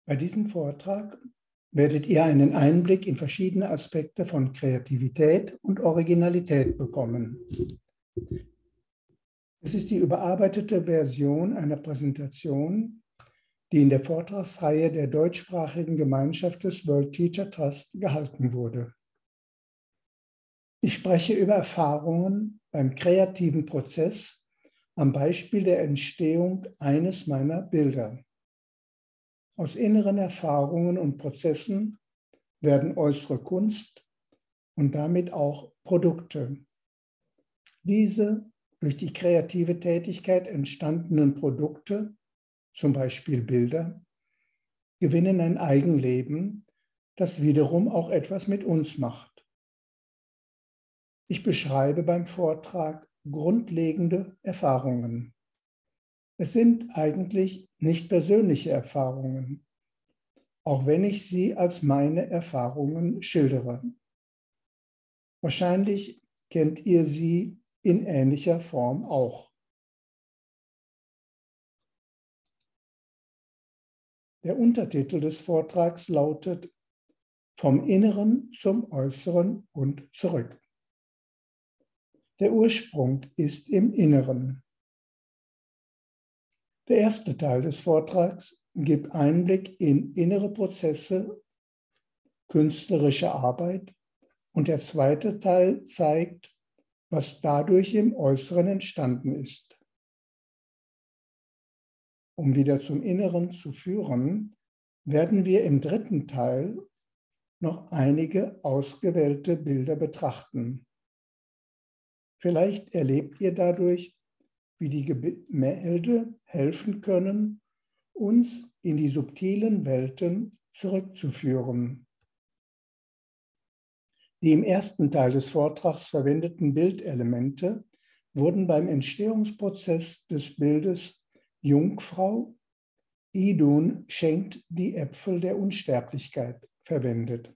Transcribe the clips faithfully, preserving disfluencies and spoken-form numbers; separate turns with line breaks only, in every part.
Bei diesem Vortrag werdet ihr einen Einblick in verschiedene Aspekte von Kreativität und Originalität bekommen. Es ist die überarbeitete Version einer Präsentation, die in der Vortragsreihe der deutschsprachigen Gemeinschaft des World Teacher Trust gehalten wurde. Ich spreche über Erfahrungen beim kreativen Prozess am Beispiel der Entstehung eines meiner Bilder. Aus inneren Erfahrungen und Prozessen werden äußere Kunst und damit auch Produkte. Diese durch die kreative Tätigkeit entstandenen Produkte, zum Beispiel Bilder, gewinnen ein Eigenleben, das wiederum auch etwas mit uns macht. Ich beschreibe beim Vortrag grundlegende Erfahrungen. Es sind eigentlich nicht persönliche Erfahrungen, auch wenn ich sie als meine Erfahrungen schildere. Wahrscheinlich kennt ihr sie in ähnlicher Form auch. Der Untertitel des Vortrags lautet „Vom Inneren zum Äußeren und zurück“. Der Ursprung ist im Inneren. Der erste Teil des Vortrags gibt Einblick in innere Prozesse, künstlerische Arbeit und der zweite Teil zeigt, was dadurch im Äußeren entstanden ist. Um wieder zum Inneren zu führen, werden wir im dritten Teil noch einige ausgewählte Bilder betrachten. Vielleicht erlebt ihr dadurch, wie die Gemälde helfen können, uns in die subtilen Welten zurückzuführen. Die im ersten Teil des Vortrags verwendeten Bildelemente wurden beim Entstehungsprozess des Bildes Jungfrau, Idun schenkt die Äpfel der Unsterblichkeit verwendet.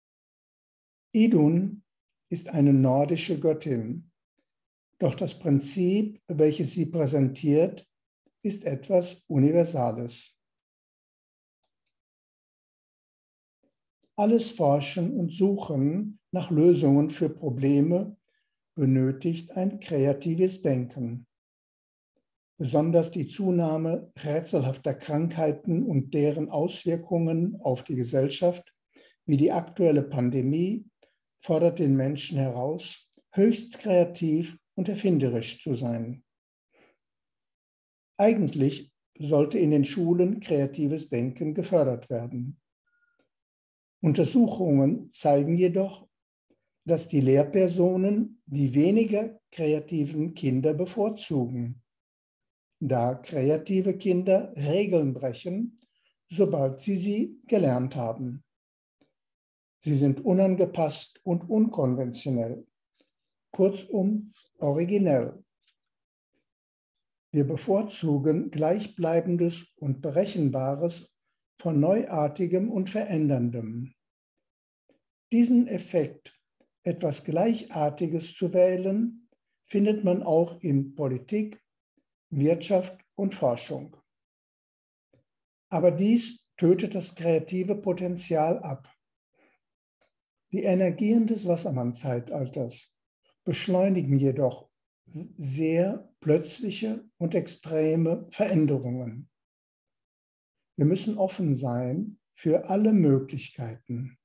Idun ist eine nordische Göttin. Doch das Prinzip, welches sie präsentiert, ist etwas Universales. Alles Forschen und Suchen nach Lösungen für Probleme benötigt ein kreatives Denken. Besonders die Zunahme rätselhafter Krankheiten und deren Auswirkungen auf die Gesellschaft, wie die aktuelle Pandemie, fordert den Menschen heraus, höchst kreativ und erfinderisch zu sein. Eigentlich sollte in den Schulen kreatives Denken gefördert werden. Untersuchungen zeigen jedoch, dass die Lehrpersonen die weniger kreativen Kinder bevorzugen, da kreative Kinder Regeln brechen, sobald sie sie gelernt haben. Sie sind unangepasst und unkonventionell. Kurzum, originell. Wir bevorzugen Gleichbleibendes und Berechenbares von Neuartigem und Veränderndem. Diesen Effekt, etwas Gleichartiges zu wählen, findet man auch in Politik, Wirtschaft und Forschung. Aber dies tötet das kreative Potenzial ab. Die Energien des Wassermann-Zeitalters beschleunigen jedoch sehr plötzliche und extreme Veränderungen. Wir müssen offen sein für alle Möglichkeiten.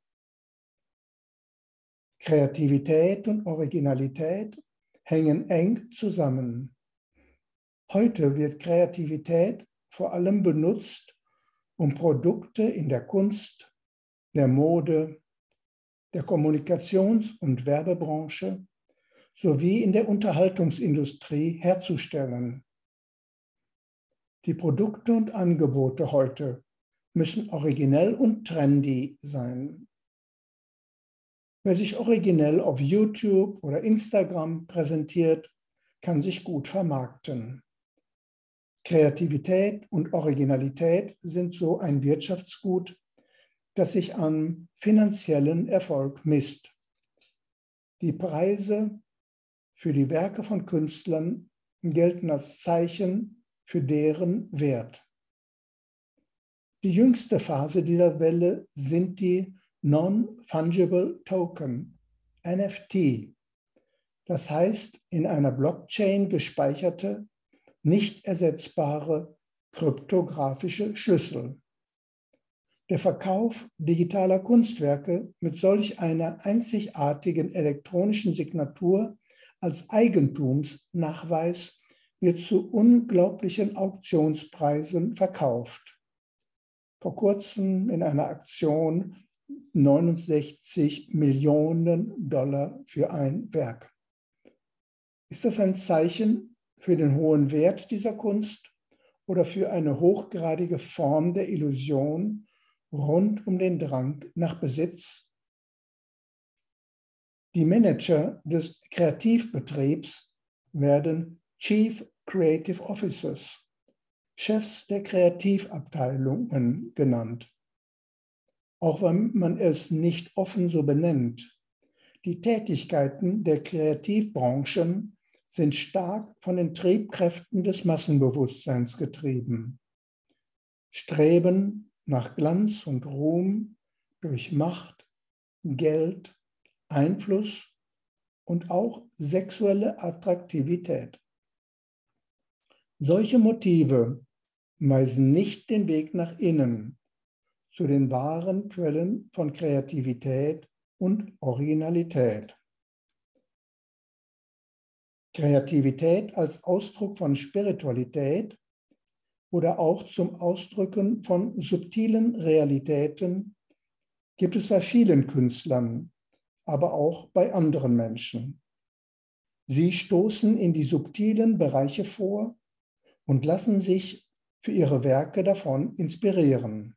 Kreativität und Originalität hängen eng zusammen. Heute wird Kreativität vor allem benutzt, um Produkte in der Kunst, der Mode, der Kommunikations- und Werbebranche sowie in der Unterhaltungsindustrie herzustellen. Die Produkte und Angebote heute müssen originell und trendy sein. Wer sich originell auf YouTube oder Instagram präsentiert, kann sich gut vermarkten. Kreativität und Originalität sind so ein Wirtschaftsgut, das sich am finanziellen Erfolg misst. Die Preise für die Werke von Künstlern gelten als Zeichen für deren Wert. Die jüngste Phase dieser Welle sind die Non-Fungible Token, N F T. Das heißt, in einer Blockchain gespeicherte, nicht ersetzbare kryptografische Schlüssel. Der Verkauf digitaler Kunstwerke mit solch einer einzigartigen elektronischen Signatur als Eigentumsnachweis wird zu unglaublichen Auktionspreisen verkauft. Vor kurzem in einer Aktion neunundsechzig Millionen Dollar für ein Werk. Ist das ein Zeichen für den hohen Wert dieser Kunst oder für eine hochgradige Form der Illusion rund um den Drang nach Besitz? Die Manager des Kreativbetriebs werden Chief Creative Officers, Chefs der Kreativabteilungen genannt. Auch wenn man es nicht offen so benennt. Die Tätigkeiten der Kreativbranchen sind stark von den Triebkräften des Massenbewusstseins getrieben. Streben nach Glanz und Ruhm durch Macht, Geld, Einfluss und auch sexuelle Attraktivität. Solche Motive weisen nicht den Weg nach innen, zu den wahren Quellen von Kreativität und Originalität. Kreativität als Ausdruck von Spiritualität oder auch zum Ausdrücken von subtilen Realitäten gibt es bei vielen Künstlern, aber auch bei anderen Menschen. Sie stoßen in die subtilen Bereiche vor und lassen sich für ihre Werke davon inspirieren.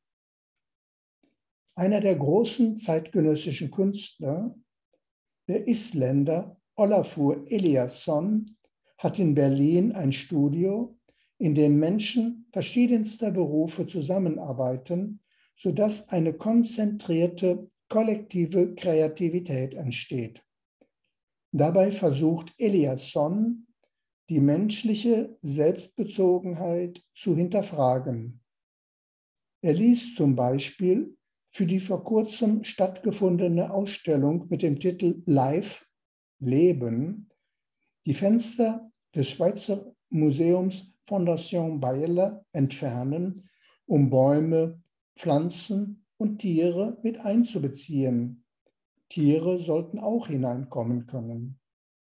Einer der großen zeitgenössischen Künstler, der Isländer Ólafur Eliasson, hat in Berlin ein Studio, in dem Menschen verschiedenster Berufe zusammenarbeiten, sodass eine konzentrierte, kollektive Kreativität entsteht. Dabei versucht Eliasson, die menschliche Selbstbezogenheit zu hinterfragen. Er ließ zum Beispiel für die vor kurzem stattgefundene Ausstellung mit dem Titel Life, Leben, die Fenster des Schweizer Museums Fondation Bayerle entfernen, um Bäume, Pflanzen und Tiere mit einzubeziehen. Tiere sollten auch hineinkommen können.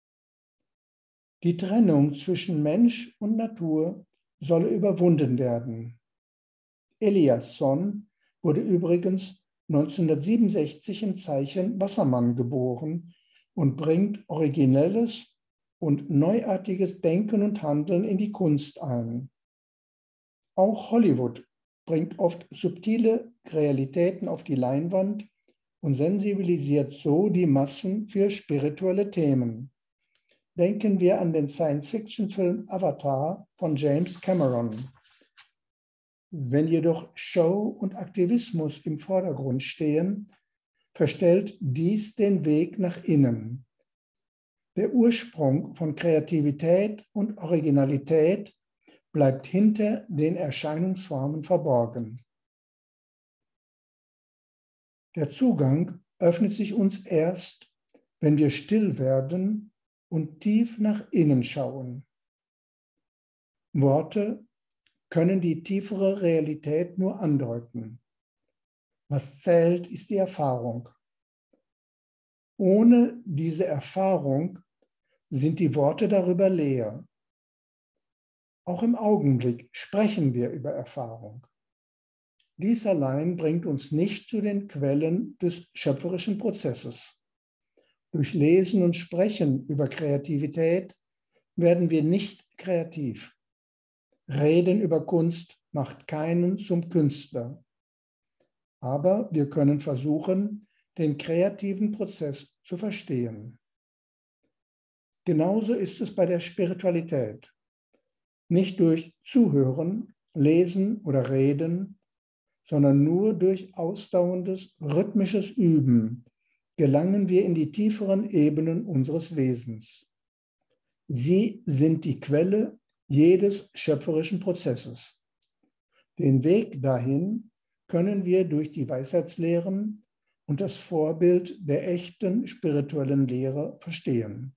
Die Trennung zwischen Mensch und Natur solle überwunden werden. Eliasson wurde übrigens neunzehnhundertsiebenundsechzig im Zeichen Wassermann geboren und bringt originelles und neuartiges Denken und Handeln in die Kunst ein. Auch Hollywood bringt oft subtile Realitäten auf die Leinwand und sensibilisiert so die Massen für spirituelle Themen. Denken wir an den Science-Fiction-Film Avatar von James Cameron. Wenn jedoch Show und Aktivismus im Vordergrund stehen, verstellt dies den Weg nach innen. Der Ursprung von Kreativität und Originalität bleibt hinter den Erscheinungsformen verborgen. Der Zugang öffnet sich uns erst, wenn wir still werden und tief nach innen schauen. Worte können die tiefere Realität nur andeuten. Was zählt, ist die Erfahrung. Ohne diese Erfahrung sind die Worte darüber leer. Auch im Augenblick sprechen wir über Erfahrung. Dies allein bringt uns nicht zu den Quellen des schöpferischen Prozesses. Durch Lesen und Sprechen über Kreativität werden wir nicht kreativ. Reden über Kunst macht keinen zum Künstler. Aber wir können versuchen, den kreativen Prozess zu verstehen. Genauso ist es bei der Spiritualität. Nicht durch Zuhören, Lesen oder Reden, sondern nur durch ausdauerndes, rhythmisches Üben gelangen wir in die tieferen Ebenen unseres Wesens. Sie sind die Quelle jedes schöpferischen Prozesses. Den Weg dahin können wir durch die Weisheitslehren und das Vorbild der echten spirituellen Lehre verstehen.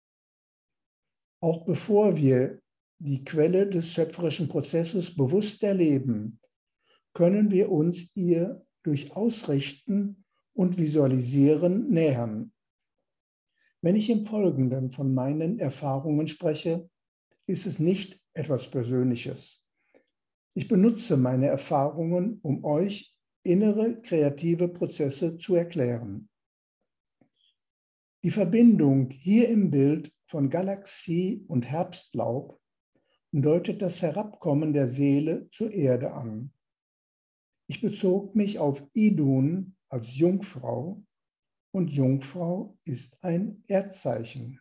Auch bevor wir die Quelle des schöpferischen Prozesses bewusst erleben, können wir uns ihr durch Ausrichten und Visualisieren nähern. Wenn ich im Folgenden von meinen Erfahrungen spreche, ist es nicht etwas Persönliches. Ich benutze meine Erfahrungen, um euch innere kreative Prozesse zu erklären. Die Verbindung hier im Bild von Galaxie und Herbstlaub deutet das Herabkommen der Seele zur Erde an. Ich bezog mich auf Idun als Jungfrau und Jungfrau ist ein Erdzeichen.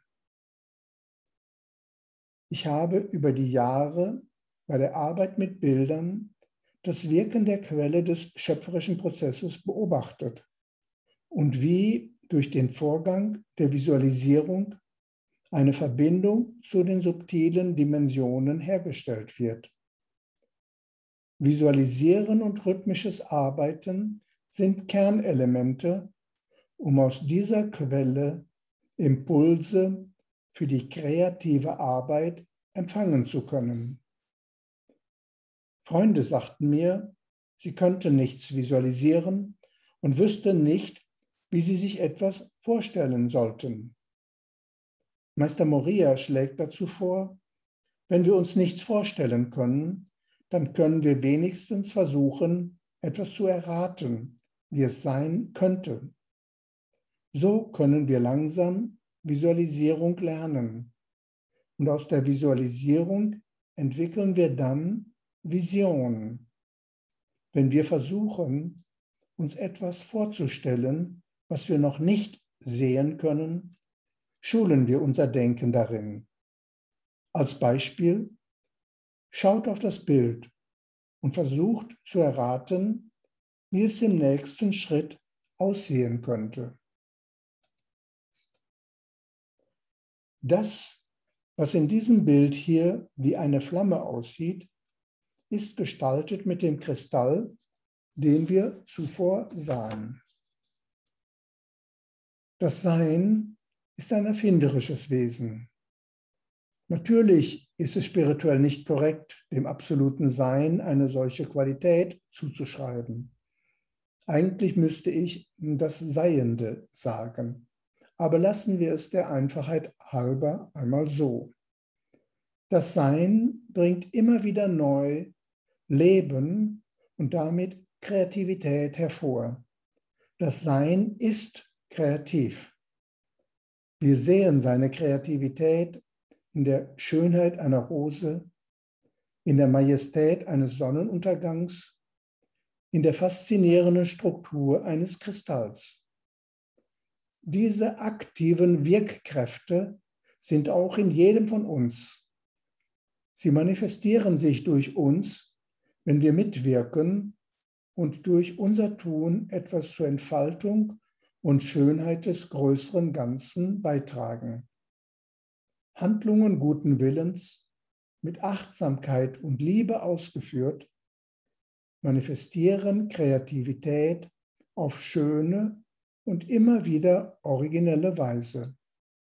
Ich habe über die Jahre bei der Arbeit mit Bildern das Wirken der Quelle des schöpferischen Prozesses beobachtet und wie durch den Vorgang der Visualisierung eine Verbindung zu den subtilen Dimensionen hergestellt wird. Visualisieren und rhythmisches Arbeiten sind Kernelemente, um aus dieser Quelle Impulse für die kreative Arbeit empfangen zu können. Freunde sagten mir, sie könnten nichts visualisieren und wüssten nicht, wie sie sich etwas vorstellen sollten. Meister Moria schlägt dazu vor, wenn wir uns nichts vorstellen können, dann können wir wenigstens versuchen, etwas zu erraten, wie es sein könnte. So können wir langsam Visualisierung lernen. Und aus der Visualisierung entwickeln wir dann Vision. Wenn wir versuchen, uns etwas vorzustellen, was wir noch nicht sehen können, schulen wir unser Denken darin. Als Beispiel, schaut auf das Bild und versucht zu erraten, wie es im nächsten Schritt aussehen könnte. Das, was in diesem Bild hier wie eine Flamme aussieht, ist gestaltet mit dem Kristall, den wir zuvor sahen. Das Sein ist ein erfinderisches Wesen. Natürlich ist es spirituell nicht korrekt, dem absoluten Sein eine solche Qualität zuzuschreiben. Eigentlich müsste ich das Seiende sagen. Aber lassen wir es der Einfachheit halber einmal so. Das Sein bringt immer wieder neu Leben und damit Kreativität hervor. Das Sein ist kreativ. Wir sehen seine Kreativität in der Schönheit einer Rose, in der Majestät eines Sonnenuntergangs, in der faszinierenden Struktur eines Kristalls. Diese aktiven Wirkkräfte sind auch in jedem von uns. Sie manifestieren sich durch uns, wenn wir mitwirken und durch unser Tun etwas zur Entfaltung und Schönheit des größeren Ganzen beitragen. Handlungen guten Willens, mit Achtsamkeit und Liebe ausgeführt, manifestieren Kreativität auf schöne und immer wieder originelle Weise.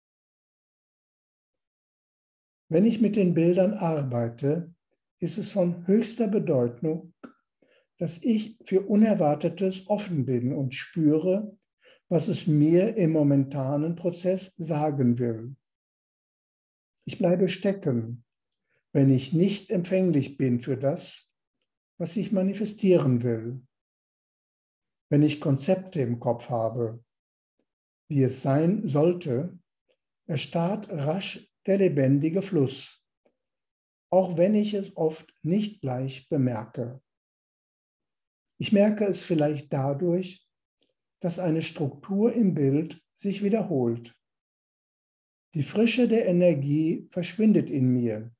Wenn ich mit den Bildern arbeite, ist es von höchster Bedeutung, dass ich für Unerwartetes offen bin und spüre, was es mir im momentanen Prozess sagen will. Ich bleibe stecken, wenn ich nicht empfänglich bin für das, was ich manifestieren will. Wenn ich Konzepte im Kopf habe, wie es sein sollte, erstarrt rasch der lebendige Fluss, auch wenn ich es oft nicht gleich bemerke. Ich merke es vielleicht dadurch, dass eine Struktur im Bild sich wiederholt. Die Frische der Energie verschwindet in mir.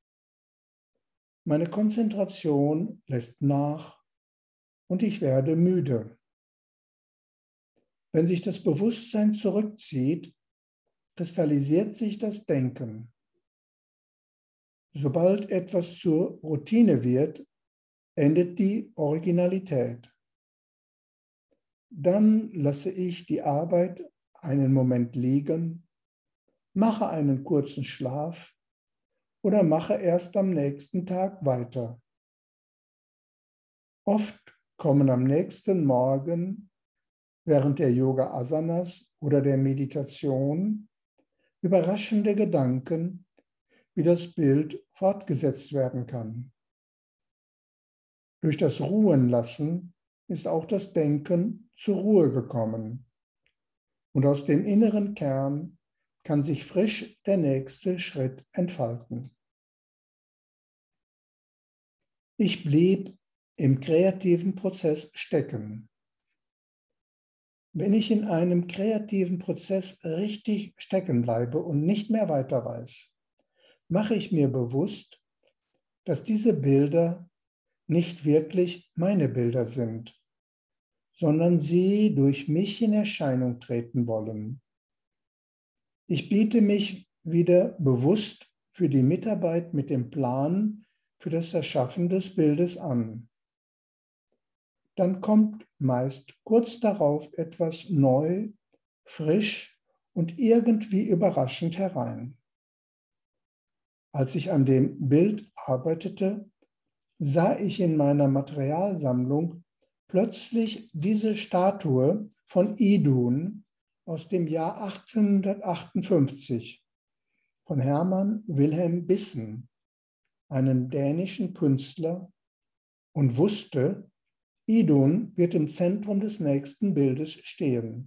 Meine Konzentration lässt nach und ich werde müde. Wenn sich das Bewusstsein zurückzieht, kristallisiert sich das Denken. Sobald etwas zur Routine wird, endet die Originalität. Dann lasse ich die Arbeit einen Moment liegen, mache einen kurzen Schlaf oder mache erst am nächsten Tag weiter. Oft kommen am nächsten Morgen während der Yoga-Asanas oder der Meditation überraschende Gedanken, wie das Bild fortgesetzt werden kann. Durch das Ruhenlassen ist auch das Denken zur Ruhe gekommen. Und aus dem inneren Kern kann sich frisch der nächste Schritt entfalten. Ich blieb im kreativen Prozess stecken. Wenn ich in einem kreativen Prozess richtig stecken bleibe und nicht mehr weiter weiß, mache ich mir bewusst, dass diese Bilder nicht wirklich meine Bilder sind, sondern sie durch mich in Erscheinung treten wollen. Ich biete mich wieder bewusst für die Mitarbeit mit dem Plan für das Erschaffen des Bildes an. Dann kommt meist kurz darauf etwas neu, frisch und irgendwie überraschend herein. Als ich an dem Bild arbeitete, sah ich in meiner Materialsammlung plötzlich diese Statue von Idun aus dem Jahr achtzehnhundertachtundfünfzig von Hermann Wilhelm Bissen, einem dänischen Künstler, und wusste, Idun wird im Zentrum des nächsten Bildes stehen.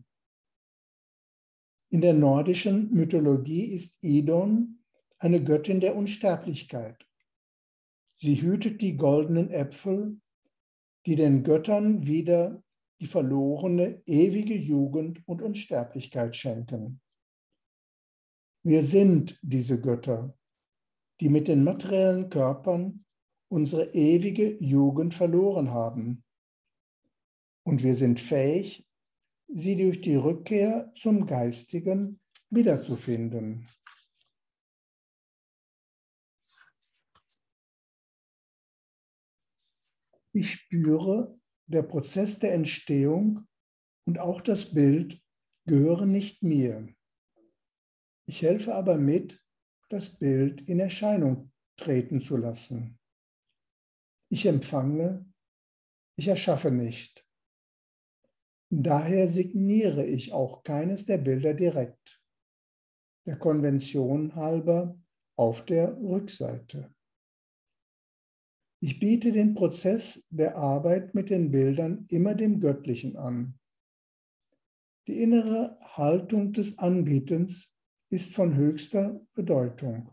In der nordischen Mythologie ist Idun eine Göttin der Unsterblichkeit. Sie hütet die goldenen Äpfel, die den Göttern wieder die verlorene ewige Jugend und Unsterblichkeit schenken. Wir sind diese Götter, die mit den materiellen Körpern unsere ewige Jugend verloren haben. Und wir sind fähig, sie durch die Rückkehr zum Geistigen wiederzufinden. Ich spüre, der Prozess der Entstehung und auch das Bild gehören nicht mir. Ich helfe aber mit, das Bild in Erscheinung treten zu lassen. Ich empfange, ich erschaffe nicht. Daher signiere ich auch keines der Bilder direkt, der Konvention halber auf der Rückseite. Ich biete den Prozess der Arbeit mit den Bildern immer dem Göttlichen an. Die innere Haltung des Anbietens ist von höchster Bedeutung.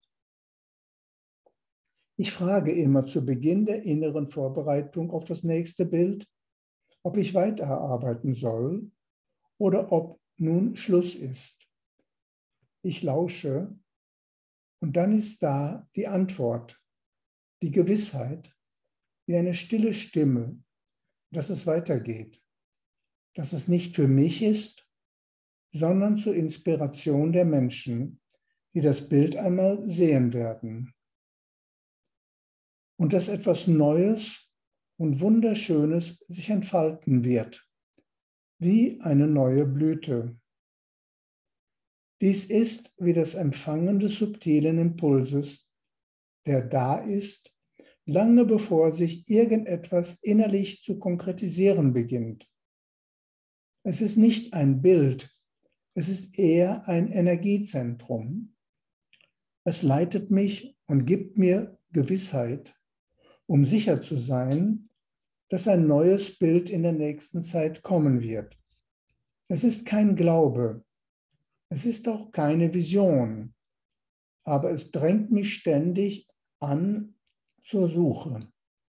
Ich frage immer zu Beginn der inneren Vorbereitung auf das nächste Bild, ob ich weiterarbeiten soll oder ob nun Schluss ist. Ich lausche und dann ist da die Antwort, die Gewissheit, wie eine stille Stimme, dass es weitergeht, dass es nicht für mich ist, sondern zur Inspiration der Menschen, die das Bild einmal sehen werden. Und dass etwas Neues und Wunderschönes sich entfalten wird, wie eine neue Blüte. Dies ist wie das Empfangen des subtilen Impulses, der da ist, lange bevor sich irgendetwas innerlich zu konkretisieren beginnt. Es ist nicht ein Bild, es ist eher ein Energiezentrum. Es leitet mich und gibt mir Gewissheit, um sicher zu sein, dass ein neues Bild in der nächsten Zeit kommen wird. Es ist kein Glaube, es ist auch keine Vision, aber es drängt mich ständig an zur Suche.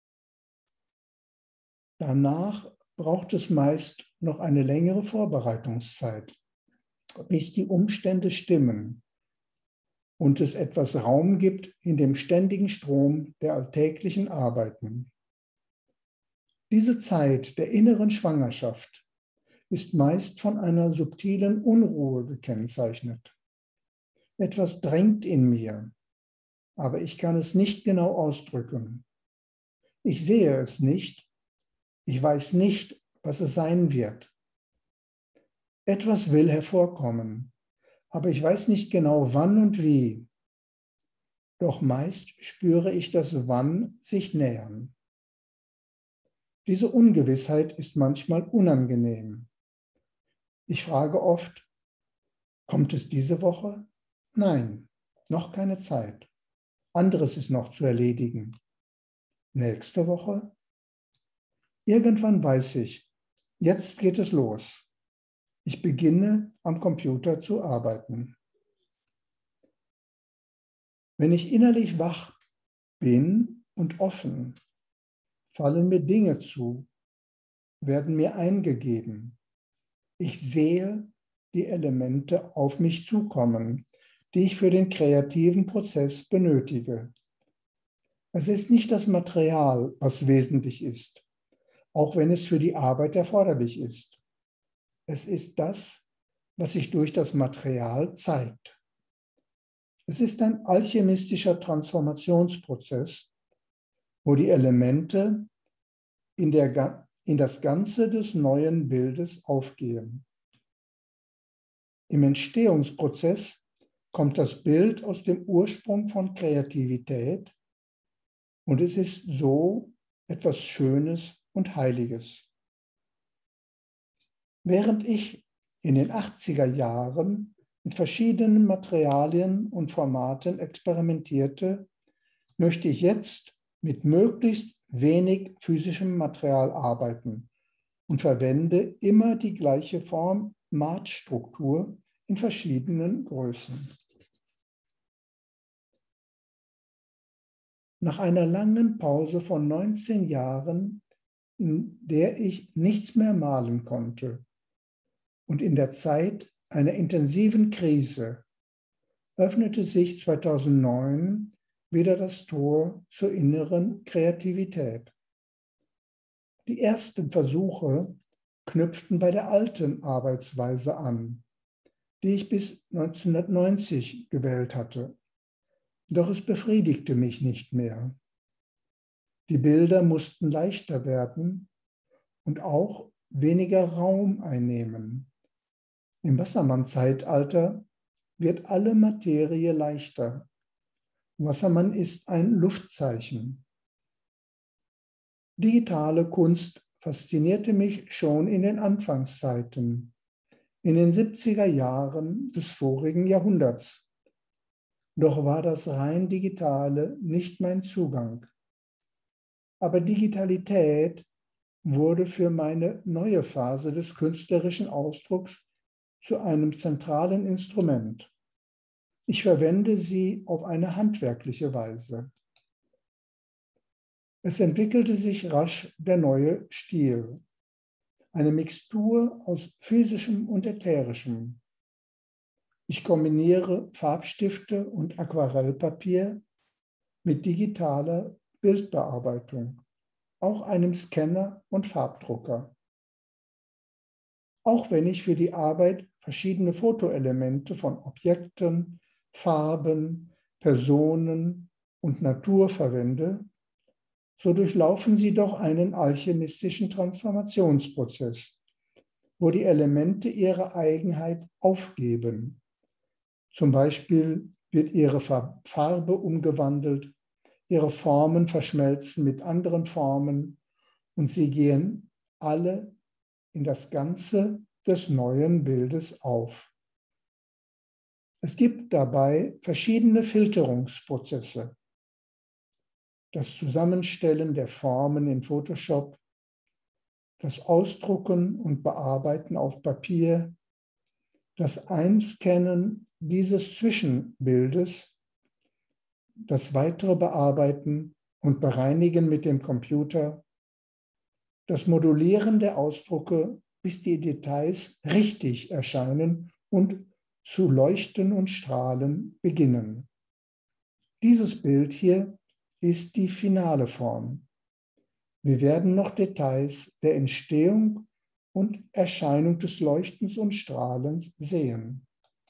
Danach braucht es meist noch eine längere Vorbereitungszeit, bis die Umstände stimmen und es etwas Raum gibt in dem ständigen Strom der alltäglichen Arbeiten. Diese Zeit der inneren Schwangerschaft ist meist von einer subtilen Unruhe gekennzeichnet. Etwas drängt in mir, aber ich kann es nicht genau ausdrücken. Ich sehe es nicht, ich weiß nicht, was es sein wird. Etwas will hervorkommen, aber ich weiß nicht genau wann und wie. Doch meist spüre ich das Wann sich nähern. Diese Ungewissheit ist manchmal unangenehm. Ich frage oft, kommt es diese Woche? Nein, noch keine Zeit. Anderes ist noch zu erledigen. Nächste Woche? Irgendwann weiß ich, jetzt geht es los. Ich beginne am Computer zu arbeiten. Wenn ich innerlich wach bin und offen, fallen mir Dinge zu, werden mir eingegeben. Ich sehe die Elemente auf mich zukommen, die ich für den kreativen Prozess benötige. Es ist nicht das Material, was wesentlich ist, auch wenn es für die Arbeit erforderlich ist. Es ist das, was sich durch das Material zeigt. Es ist ein alchemistischer Transformationsprozess, wo die Elemente in, der, in das Ganze des neuen Bildes aufgehen. Im Entstehungsprozess kommt das Bild aus dem Ursprung von Kreativität und es ist so etwas Schönes und Heiliges. Während ich in den achtziger Jahren mit verschiedenen Materialien und Formaten experimentierte, möchte ich jetzt mit möglichst wenig physischem Material arbeiten und verwende immer die gleiche Formatstruktur in verschiedenen Größen. Nach einer langen Pause von neunzehn Jahren, in der ich nichts mehr malen konnte, und in der Zeit einer intensiven Krise, öffnete sich zweitausendneun wieder das Tor zur inneren Kreativität. Die ersten Versuche knüpften bei der alten Arbeitsweise an, die ich bis neunzehnhundertneunzig gewählt hatte. Doch es befriedigte mich nicht mehr. Die Bilder mussten leichter werden und auch weniger Raum einnehmen. Im Wassermann-Zeitalter wird alle Materie leichter. Wassermann ist ein Luftzeichen. Digitale Kunst faszinierte mich schon in den Anfangszeiten, in den siebziger Jahren des vorigen Jahrhunderts. Doch war das rein Digitale nicht mein Zugang. Aber Digitalität wurde für meine neue Phase des künstlerischen Ausdrucks zu einem zentralen Instrument. Ich verwende sie auf eine handwerkliche Weise. Es entwickelte sich rasch der neue Stil, eine Mixtur aus physischem und ätherischem. Ich kombiniere Farbstifte und Aquarellpapier mit digitaler Bildbearbeitung, auch einem Scanner und Farbdrucker. Auch wenn ich für die Arbeit verschiedene Fotoelemente von Objekten, Farben, Personen und Natur verwende, so durchlaufen sie doch einen alchemistischen Transformationsprozess, wo die Elemente ihre Eigenheit aufgeben. Zum Beispiel wird ihre Farbe umgewandelt, ihre Formen verschmelzen mit anderen Formen und sie gehen alle in das Ganze des neuen Bildes auf. Es gibt dabei verschiedene Filterungsprozesse. Das Zusammenstellen der Formen in Photoshop, das Ausdrucken und Bearbeiten auf Papier, das Einscannen dieses Zwischenbildes, das weitere Bearbeiten und Bereinigen mit dem Computer, das Modulieren der Ausdrucke, bis die Details richtig erscheinen und zu leuchten und strahlen beginnen. Dieses Bild hier ist die finale Form. Wir werden noch Details der Entstehung und Erscheinung des Leuchtens und Strahlens sehen.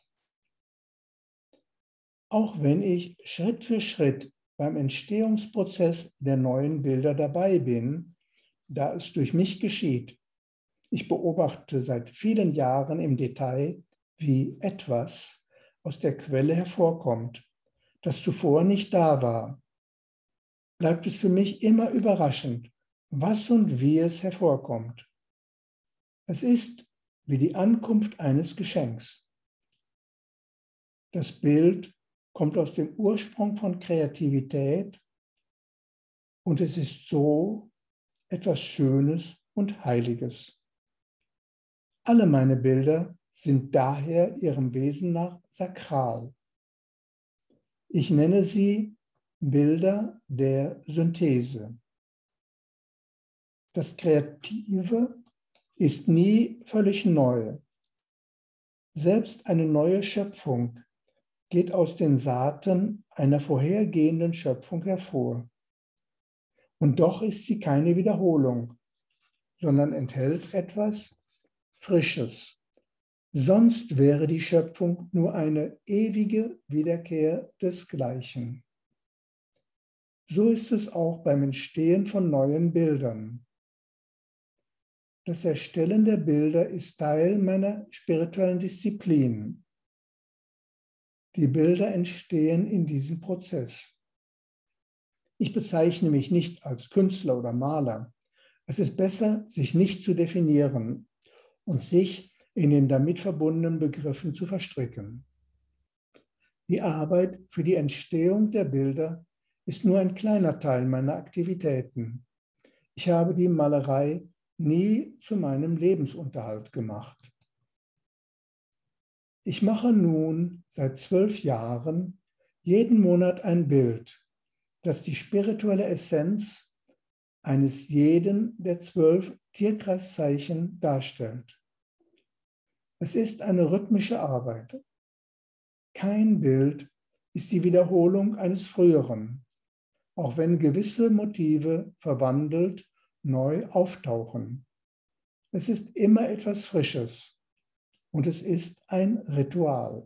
Auch wenn ich Schritt für Schritt beim Entstehungsprozess der neuen Bilder dabei bin, da es durch mich geschieht, Ich beobachte seit vielen Jahren im Detail, wie etwas aus der Quelle hervorkommt, das zuvor nicht da war. Bleibt es für mich immer überraschend, was und wie es hervorkommt. Es ist wie die Ankunft eines Geschenks. Das Bild kommt aus dem Ursprung von Kreativität und es ist so etwas Schönes und Heiliges. Alle meine Bilder sind daher ihrem Wesen nach sakral. Ich nenne sie Bilder der Synthese. Das Kreative ist nie völlig neu. Selbst eine neue Schöpfung geht aus den Saaten einer vorhergehenden Schöpfung hervor. Und doch ist sie keine Wiederholung, sondern enthält etwas Frisches. Sonst wäre die Schöpfung nur eine ewige Wiederkehr desgleichen. So ist es auch beim Entstehen von neuen Bildern. Das Erstellen der Bilder ist Teil meiner spirituellen Disziplin. Die Bilder entstehen in diesem Prozess. Ich bezeichne mich nicht als Künstler oder Maler. Es ist besser, sich nicht zu definieren und sich in den damit verbundenen Begriffen zu verstricken. Die Arbeit für die Entstehung der Bilder ist nur ein kleiner Teil meiner Aktivitäten. Ich habe die Malerei nie zu meinem Lebensunterhalt gemacht. Ich mache nun seit zwölf Jahren jeden Monat ein Bild, das die spirituelle Essenz eines jeden der zwölf Tierkreiszeichen darstellt. Es ist eine rhythmische Arbeit. Kein Bild ist die Wiederholung eines früheren, auch wenn gewisse Motive verwandelt neu auftauchen. Es ist immer etwas Frisches und es ist ein Ritual.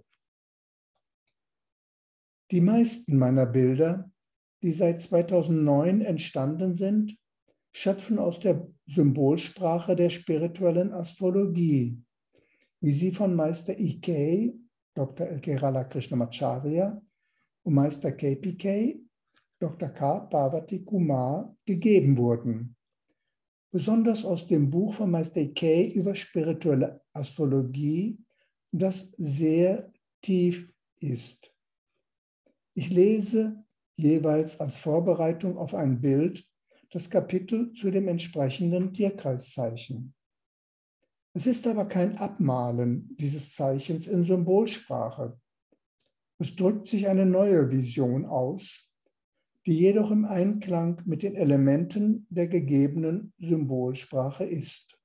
Die meisten meiner Bilder, die seit zweitausendneun entstanden sind, schöpfen aus der Symbolsprache der spirituellen Astrologie, wie sie von Meister I K, Doktor L K Radhakrishnamacharya und Meister K P K, Doktor K Parvati Kumar, gegeben wurden. Besonders aus dem Buch von Meister I K über spirituelle Astrologie, das sehr tief ist. Ich lese jeweils als Vorbereitung auf ein Bild das Kapitel zu dem entsprechenden Tierkreiszeichen. Es ist aber kein Abmalen dieses Zeichens in Symbolsprache. Es drückt sich eine neue Vision aus, die jedoch im Einklang mit den Elementen der gegebenen Symbolsprache ist.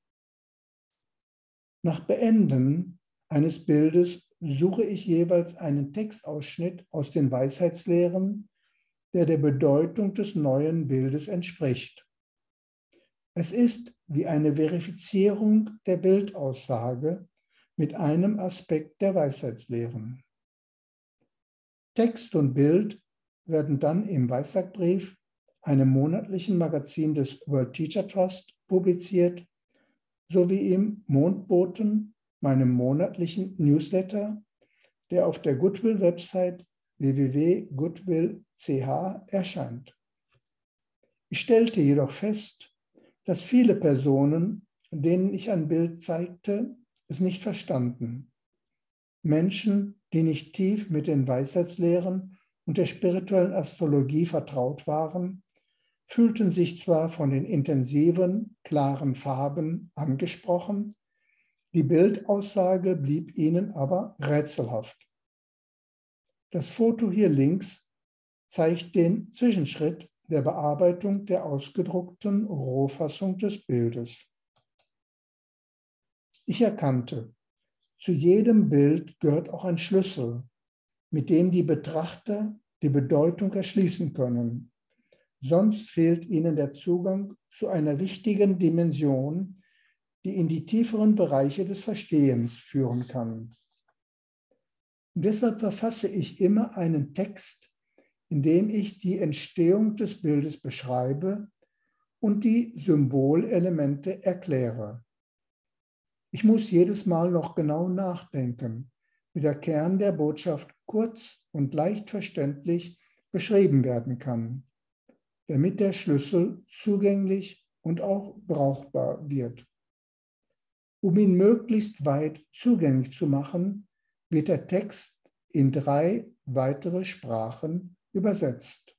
Nach Beenden eines Bildes suche ich jeweils einen Textausschnitt aus den Weisheitslehren, der der Bedeutung des neuen Bildes entspricht. Es ist wie eine Verifizierung der Bildaussage mit einem Aspekt der Weisheitslehren. Text und Bild werden dann im Weissagbrief, einem monatlichen Magazin des World Teacher Trust, publiziert, sowie im Mondboten, meinem monatlichen Newsletter, der auf der Goodwill-Website w w w punkt goodwill punkt c h erscheint. Ich stellte jedoch fest, dass viele Personen, denen ich ein Bild zeigte, es nicht verstanden. Menschen, die nicht tief mit den Weisheitslehren und der spirituellen Astrologie vertraut waren, fühlten sich zwar von den intensiven, klaren Farben angesprochen, die Bildaussage blieb ihnen aber rätselhaft. Das Foto hier links zeigt den Zwischenschritt der Bearbeitung der ausgedruckten Rohfassung des Bildes. Ich erkannte, zu jedem Bild gehört auch ein Schlüssel, mit dem die Betrachter die Bedeutung erschließen können. Sonst fehlt ihnen der Zugang zu einer wichtigen Dimension, die in die tieferen Bereiche des Verstehens führen kann. Und deshalb verfasse ich immer einen Text, in dem ich die Entstehung des Bildes beschreibe und die Symbolelemente erkläre. Ich muss jedes Mal noch genau nachdenken, wie der Kern der Botschaft kurz und leicht verständlich beschrieben werden kann, damit der Schlüssel zugänglich und auch brauchbar wird. Um ihn möglichst weit zugänglich zu machen, wird der Text in drei weitere Sprachen übersetzt.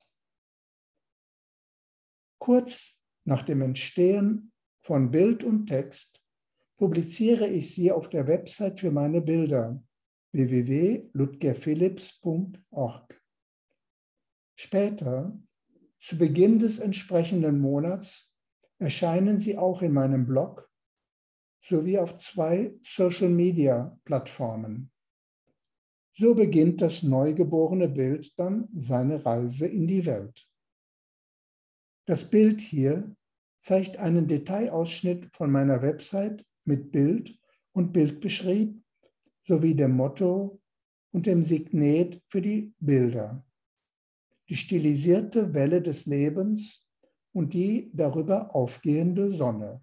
Kurz nach dem Entstehen von Bild und Text publiziere ich sie auf der Website für meine Bilder w w w punkt ludgerphilipps punkt org. Später, zu Beginn des entsprechenden Monats, erscheinen sie auch in meinem Blog sowie auf zwei Social-Media-Plattformen. So beginnt das neugeborene Bild dann seine Reise in die Welt. Das Bild hier zeigt einen Detailausschnitt von meiner Website mit Bild und Bildbeschrieb sowie dem Motto und dem Signet für die Bilder. Die stilisierte Welle des Lebens und die darüber aufgehende Sonne.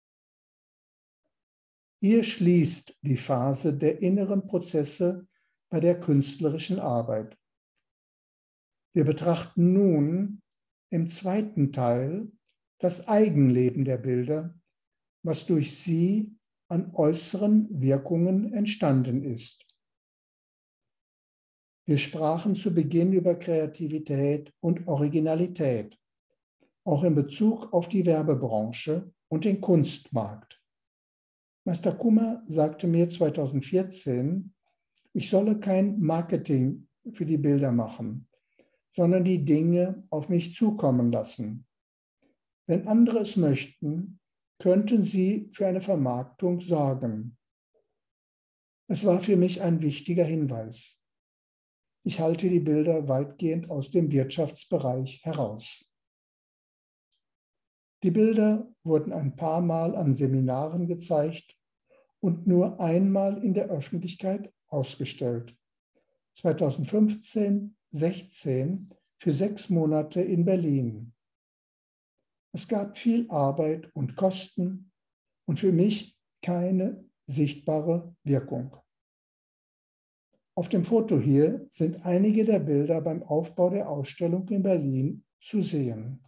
Hier schließt die Phase der inneren Prozesse bei der künstlerischen Arbeit. Wir betrachten nun im zweiten Teil das Eigenleben der Bilder, was durch sie an äußeren Wirkungen entstanden ist. Wir sprachen zu Beginn über Kreativität und Originalität, auch in Bezug auf die Werbebranche und den Kunstmarkt. Meister Kummer sagte mir zweitausendvierzehn, ich solle kein Marketing für die Bilder machen, sondern die Dinge auf mich zukommen lassen. Wenn andere es möchten, könnten sie für eine Vermarktung sorgen. Es war für mich ein wichtiger Hinweis. Ich halte die Bilder weitgehend aus dem Wirtschaftsbereich heraus. Die Bilder wurden ein paar Mal an Seminaren gezeigt und nur einmal in der Öffentlichkeit ausgestellt. zweitausendfünfzehn sechzehn für sechs Monate in Berlin. Es gab viel Arbeit und Kosten und für mich keine sichtbare Wirkung. Auf dem Foto hier sind einige der Bilder beim Aufbau der Ausstellung in Berlin zu sehen.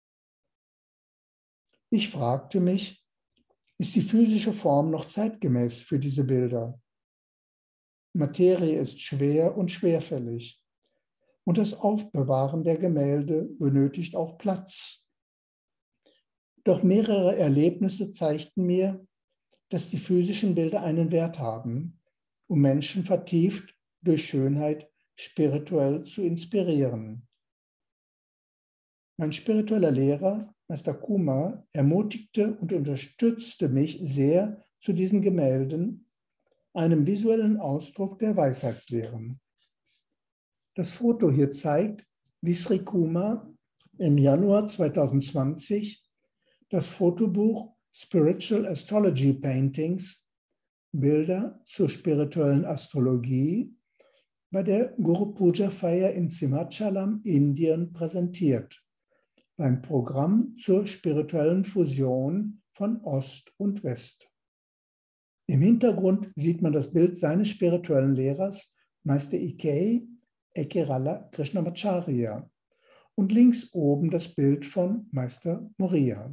Ich fragte mich, ist die physische Form noch zeitgemäß für diese Bilder? Materie ist schwer und schwerfällig und das Aufbewahren der Gemälde benötigt auch Platz. Doch mehrere Erlebnisse zeigten mir, dass die physischen Bilder einen Wert haben, um Menschen vertieft durch Schönheit spirituell zu inspirieren. Mein spiritueller Lehrer, Meister Kummer, ermutigte und unterstützte mich sehr zu diesen Gemälden, einem visuellen Ausdruck der Weisheitslehren. Das Foto hier zeigt, wie Sri Kumar im Januar zweitausendzwanzig das Fotobuch Spiritual Astrology Paintings, Bilder zur spirituellen Astrologie, bei der Guru Puja Feier in Simhachalam, Indien, präsentiert, beim Programm zur spirituellen Fusion von Ost und West. Im Hintergrund sieht man das Bild seines spirituellen Lehrers, Meister Ikei Ekirala Krishnamacharya, und links oben das Bild von Meister Moria.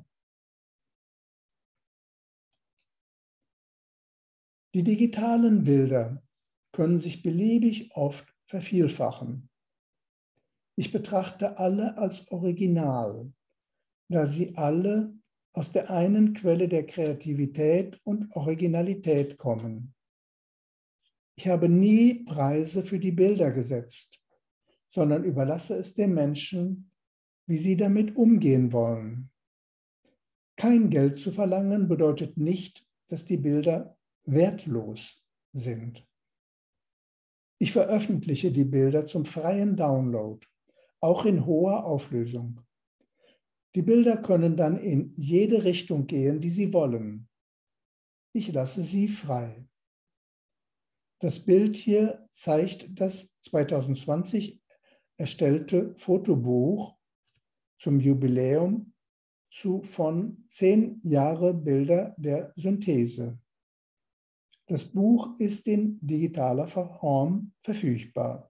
Die digitalen Bilder können sich beliebig oft vervielfachen. Ich betrachte alle als Original, da sie alle aus der einen Quelle der Kreativität und Originalität kommen. Ich habe nie Preise für die Bilder gesetzt, sondern überlasse es den Menschen, wie sie damit umgehen wollen. Kein Geld zu verlangen bedeutet nicht, dass die Bilder wertlos sind. Ich veröffentliche die Bilder zum freien Download, auch in hoher Auflösung. Die Bilder können dann in jede Richtung gehen, die Sie wollen. Ich lasse sie frei. Das Bild hier zeigt das zweitausendzwanzig erstellte Fotobuch zum Jubiläum zu von zehn Jahre Bilder der Synthese. Das Buch ist in digitaler Form verfügbar.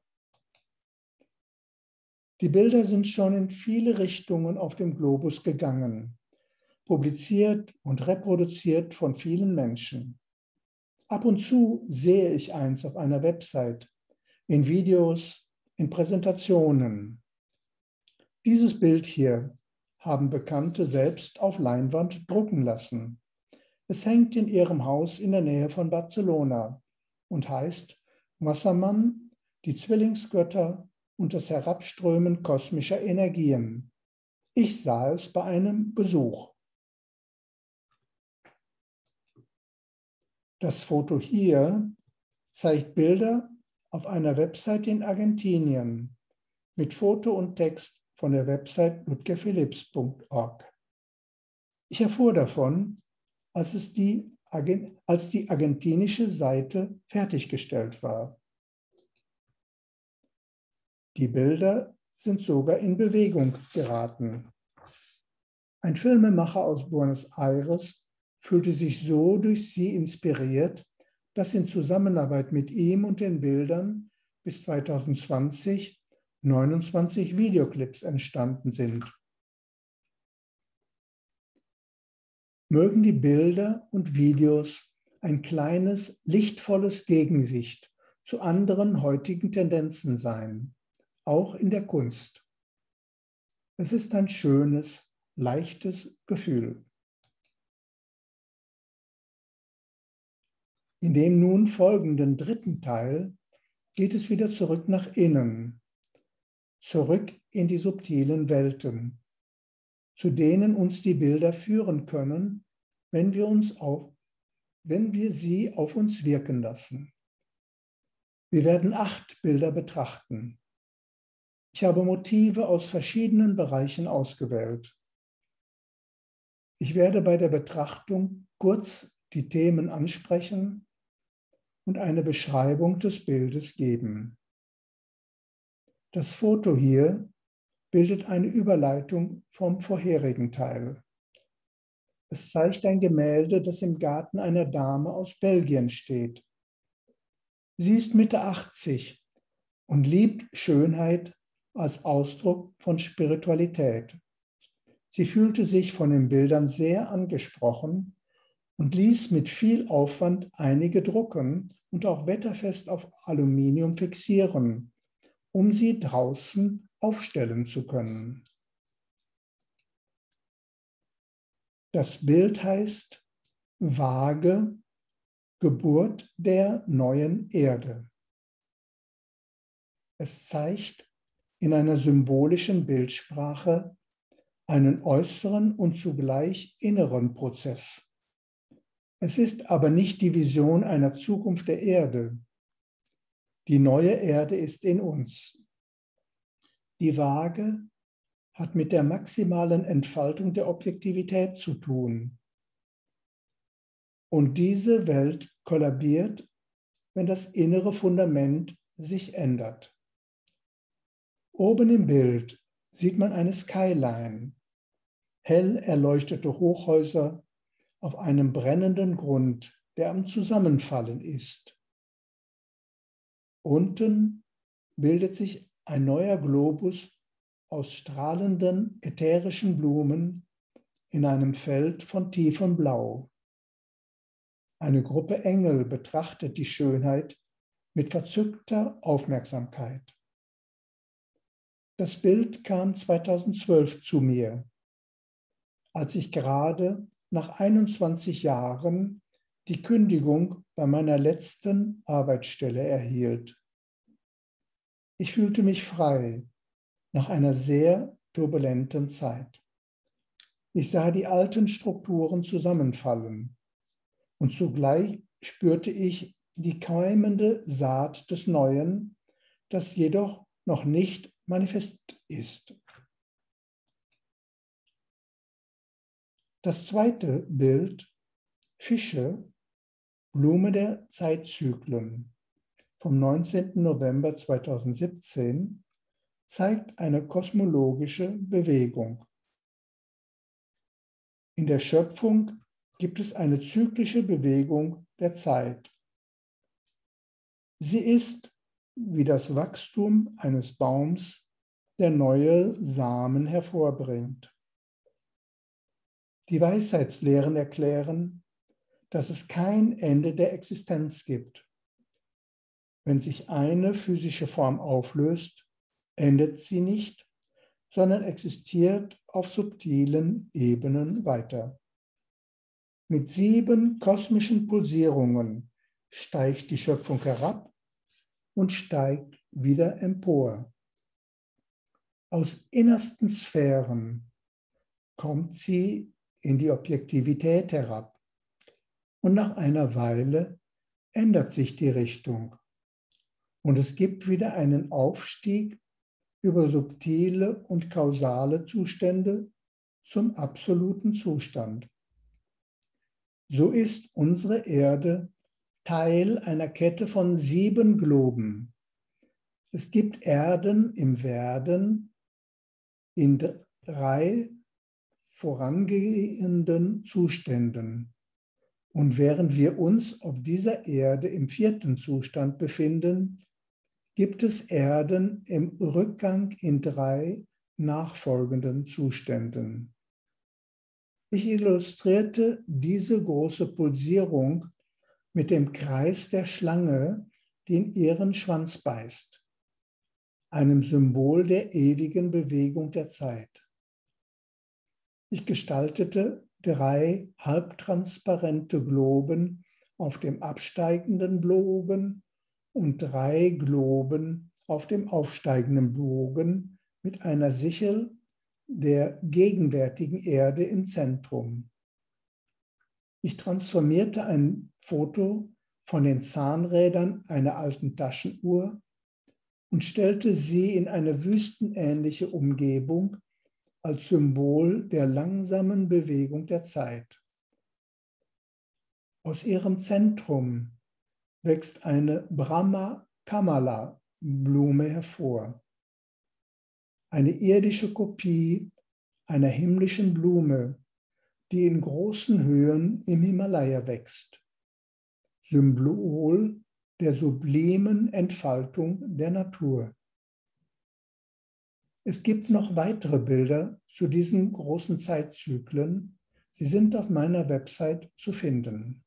Die Bilder sind schon in viele Richtungen auf dem Globus gegangen, publiziert und reproduziert von vielen Menschen. Ab und zu sehe ich eins auf einer Website, in Videos, in Präsentationen. Dieses Bild hier haben Bekannte selbst auf Leinwand drucken lassen. Es hängt in ihrem Haus in der Nähe von Barcelona und heißt Wassermann, die Zwillingsgötter und das Herabströmen kosmischer Energien. Ich sah es bei einem Besuch. Das Foto hier zeigt Bilder auf einer Website in Argentinien mit Foto und Text von der Website ludger philipps punkt org. Ich erfuhr davon, als, es die, als die argentinische Seite fertiggestellt war. Die Bilder sind sogar in Bewegung geraten. Ein Filmemacher aus Buenos Aires fühlte sich so durch sie inspiriert, dass in Zusammenarbeit mit ihm und den Bildern bis zweitausendzwanzig neunundzwanzig Videoclips entstanden sind. Mögen die Bilder und Videos ein kleines, lichtvolles Gegengewicht zu anderen heutigen Tendenzen sein, auch in der Kunst. Es ist ein schönes, leichtes Gefühl. In dem nun folgenden dritten Teil geht es wieder zurück nach innen, zurück in die subtilen Welten, zu denen uns die Bilder führen können, wenn wir, uns auf, wenn wir sie auf uns wirken lassen. Wir werden acht Bilder betrachten. Ich habe Motive aus verschiedenen Bereichen ausgewählt. Ich werde bei der Betrachtung kurz die Themen ansprechen und eine Beschreibung des Bildes geben. Das Foto hier bildet eine Überleitung vom vorherigen Teil. Es zeigt ein Gemälde, das im Garten einer Dame aus Belgien steht. Sie ist Mitte achtzig und liebt Schönheit als Ausdruck von Spiritualität. Sie fühlte sich von den Bildern sehr angesprochen und ließ mit viel Aufwand einige drucken und auch wetterfest auf Aluminium fixieren, um sie draußen aufstellen zu können. Das Bild heißt Waage, Geburt der neuen Erde. Es zeigt in einer symbolischen Bildsprache einen äußeren und zugleich inneren Prozess. Es ist aber nicht die Vision einer Zukunft der Erde. Die neue Erde ist in uns. Die Waage hat mit der maximalen Entfaltung der Objektivität zu tun. Und diese Welt kollabiert, wenn das innere Fundament sich ändert. Oben im Bild sieht man eine Skyline, hell erleuchtete Hochhäuser auf einem brennenden Grund, der am Zusammenfallen ist. Unten bildet sich ein neuer Globus aus strahlenden ätherischen Blumen in einem Feld von tiefem Blau. Eine Gruppe Engel betrachtet die Schönheit mit verzückter Aufmerksamkeit. Das Bild kam zweitausendzwölf zu mir, als ich gerade nach einundzwanzig Jahren die Kündigung bei meiner letzten Arbeitsstelle erhielt. Ich fühlte mich frei nach einer sehr turbulenten Zeit. Ich sah die alten Strukturen zusammenfallen und zugleich spürte ich die keimende Saat des Neuen, das jedoch noch nicht manifest ist. Das zweite Bild, Fische, Blume der Zeitzyklen, vom neunzehnten November zweitausendsiebzehn, zeigt eine kosmologische Bewegung. In der Schöpfung gibt es eine zyklische Bewegung der Zeit, Sie ist wie das Wachstum eines Baums, der neue Samen hervorbringt. Die Weisheitslehren erklären, dass es kein Ende der Existenz gibt. Wenn sich eine physische Form auflöst, endet sie nicht, sondern existiert auf subtilen Ebenen weiter. Mit sieben kosmischen Pulsierungen steigt die Schöpfung herab und steigt wieder empor. Aus innersten Sphären kommt sie in die Objektivität herab und nach einer Weile ändert sich die Richtung und es gibt wieder einen Aufstieg über subtile und kausale Zustände zum absoluten Zustand. So ist unsere Erde Teil einer Kette von sieben Globen. Es gibt Erden im Werden in drei vorangehenden Zuständen. Und während wir uns auf dieser Erde im vierten Zustand befinden, gibt es Erden im Rückgang in drei nachfolgenden Zuständen. Ich illustrierte diese große Pulsierung mit dem Kreis der Schlange, die in ihren Schwanz beißt, einem Symbol der ewigen Bewegung der Zeit. Ich gestaltete drei halbtransparente Globen auf dem absteigenden Bogen und drei Globen auf dem aufsteigenden Bogen mit einer Sichel der gegenwärtigen Erde im Zentrum. Ich transformierte ein Foto von den Zahnrädern einer alten Taschenuhr und stellte sie in eine wüstenähnliche Umgebung als Symbol der langsamen Bewegung der Zeit. Aus ihrem Zentrum wächst eine Brahma-Kamala-Blume hervor, eine irdische Kopie einer himmlischen Blume, die in großen Höhen im Himalaya wächst, Symbol der sublimen Entfaltung der Natur. Es gibt noch weitere Bilder zu diesen großen Zeitzyklen. Sie sind auf meiner Website zu finden.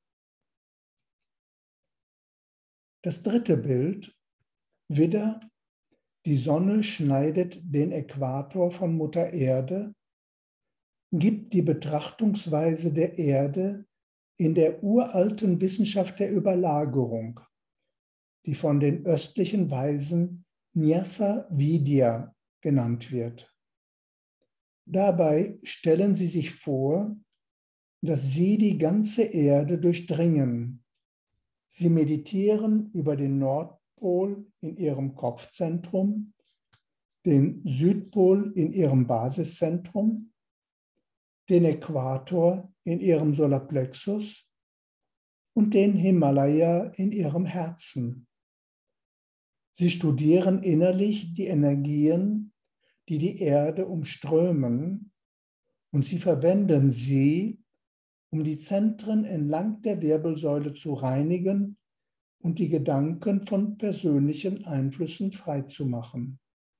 Das dritte Bild, Widder, die Sonne schneidet den Äquator von Mutter Erde, gibt die Betrachtungsweise der Erde in der uralten Wissenschaft der Überlagerung, die von den östlichen Weisen Nyasa Vidya genannt wird. Dabei stellen sie sich vor, dass sie die ganze Erde durchdringen. Sie meditieren über den Nordpol in ihrem Kopfzentrum, den Südpol in ihrem Basiszentrum, den Äquator in ihrem Solarplexus und den Himalaya in ihrem Herzen. Sie studieren innerlich die Energien, die die Erde umströmen, und sie verwenden sie, um die Zentren entlang der Wirbelsäule zu reinigen und die Gedanken von persönlichen Einflüssen freizumachen.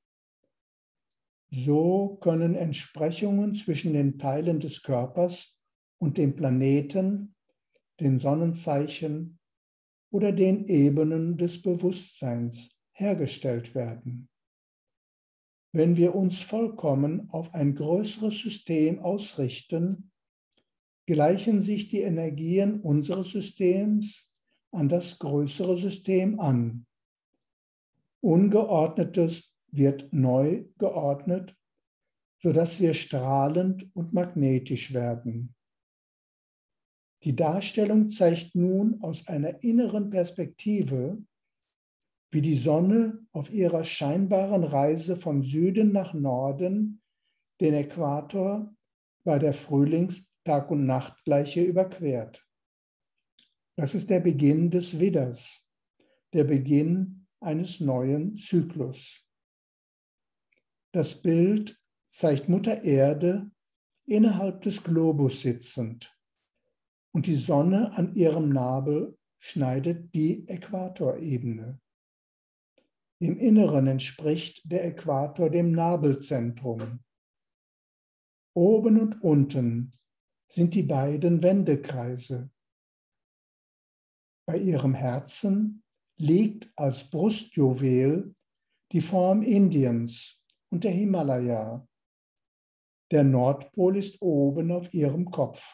So können Entsprechungen zwischen den Teilen des Körpers und den Planeten, den Sonnenzeichen oder den Ebenen des Bewusstseins hergestellt werden. Wenn wir uns vollkommen auf ein größeres System ausrichten, gleichen sich die Energien unseres Systems an das größere System an. Ungeordnetes wird neu geordnet, sodass wir strahlend und magnetisch werden. Die Darstellung zeigt nun aus einer inneren Perspektive, wie die Sonne auf ihrer scheinbaren Reise von Süden nach Norden den Äquator bei der Frühlings-Tag- und Nachtgleiche überquert. Das ist der Beginn des Widders, der Beginn eines neuen Zyklus. Das Bild zeigt Mutter Erde innerhalb des Globus sitzend und die Sonne an ihrem Nabel schneidet die Äquatorebene. Im Inneren entspricht der Äquator dem Nabelzentrum. Oben und unten sind die beiden Wendekreise. Bei ihrem Herzen liegt als Brustjuwel die Form Indiens und der Himalaya. Der Nordpol ist oben auf ihrem Kopf.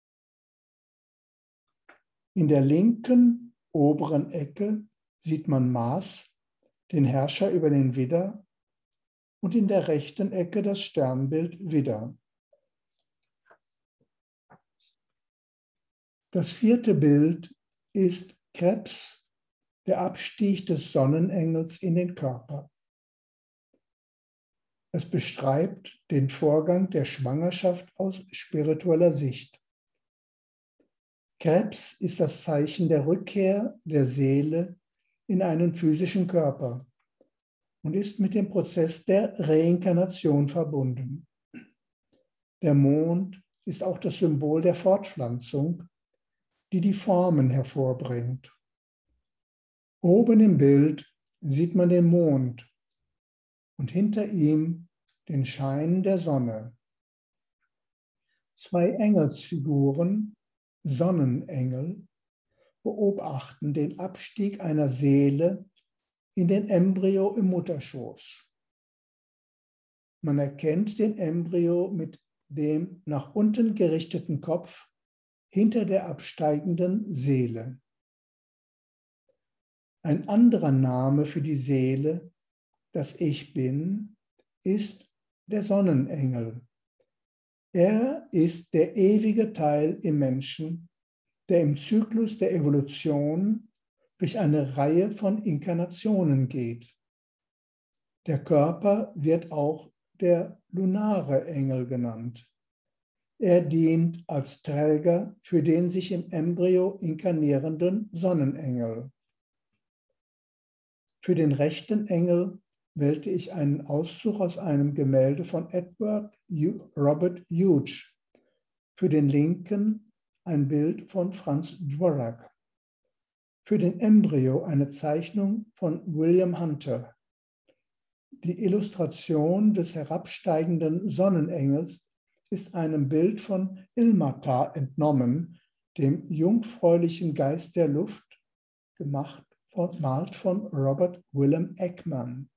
In der linken oberen Ecke sieht man Mars, den Herrscher über den Widder, und in der rechten Ecke das Sternbild Widder. Das vierte Bild ist Krebs, der Abstieg des Sonnenengels in den Körper. Es beschreibt den Vorgang der Schwangerschaft aus spiritueller Sicht. Krebs ist das Zeichen der Rückkehr der Seele in einen physischen Körper und ist mit dem Prozess der Reinkarnation verbunden. Der Mond ist auch das Symbol der Fortpflanzung, die die Formen hervorbringt. Oben im Bild sieht man den Mond und hinter ihm den Schein der Sonne. Zwei Engelsfiguren, Sonnenengel, beobachten den Abstieg einer Seele in den Embryo im Mutterschoß. Man erkennt den Embryo mit dem nach unten gerichteten Kopf hinter der absteigenden Seele. Ein anderer Name für die Seele, das Ich Bin, ist der Sonnenengel. Er ist der ewige Teil im Menschen, der im Zyklus der Evolution durch eine Reihe von Inkarnationen geht. Der Körper wird auch der lunare Engel genannt. Er dient als Träger für den sich im Embryo inkarnierenden Sonnenengel. Für den rechten Engel wählte ich einen Auszug aus einem Gemälde von Edward Robert Hughes. Für den linken ein Bild von Franz Dvorak. Für den Embryo eine Zeichnung von William Hunter. Die Illustration des herabsteigenden Sonnenengels ist einem Bild von Ilmatar entnommen, dem jungfräulichen Geist der Luft, gemacht von, gemalt von Robert Willem Ekman.